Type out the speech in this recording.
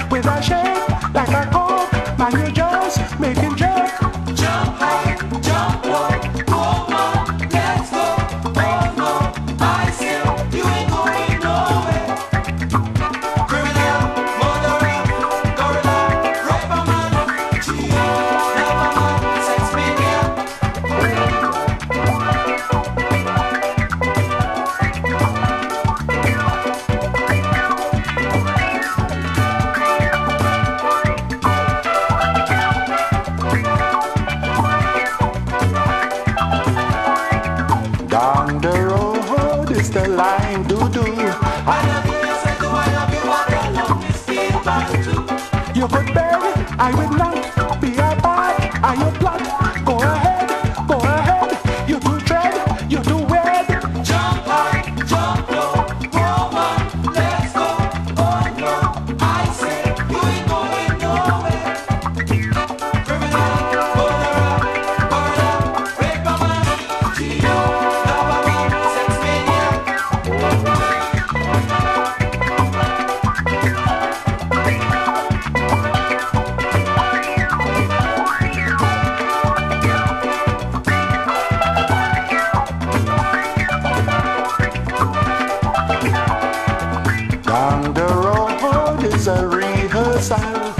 with a shape like a coke. Man, you just making jerk. Jump high, jump low, come on, let's go. Oh no, I say you ain't going nowhere. Criminal, murderer, gorilla, raper man, cheater, lover man, sex mania. Down the road is the line to do. I love you, yes I do, I love you, but I love me still bad too. You could beg, I would not be a part of your plot. Go ahead, you do tread, you do wed. Jump high, jump low, woman, let's go. Oh no, I say you ain't going nowhere. Criminal, murderer, gorilla, raper man, cheater, lover man, sex maniac. Down the road is a rehearsal.